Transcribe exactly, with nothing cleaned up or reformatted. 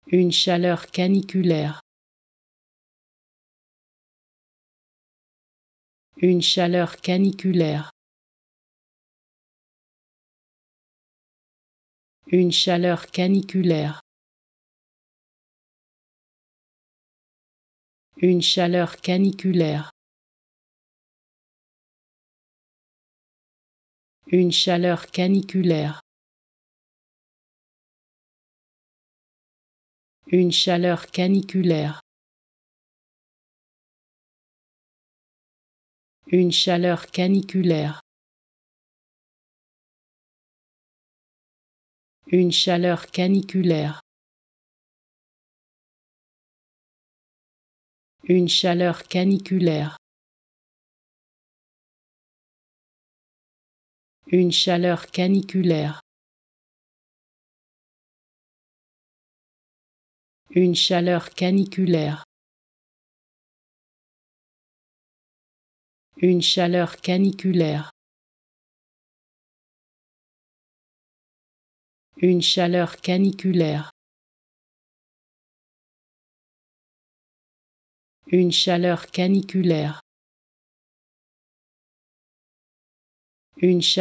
Une chaleur caniculaire. Une chaleur caniculaire. Une chaleur caniculaire. Une chaleur caniculaire. Une chaleur caniculaire. Une chaleur caniculaire. Une chaleur caniculaire. Une chaleur caniculaire. Une chaleur caniculaire. Une chaleur caniculaire. Une chaleur caniculaire. Une chaleur caniculaire. Une chaleur caniculaire. Une chaleur caniculaire. Une chaleur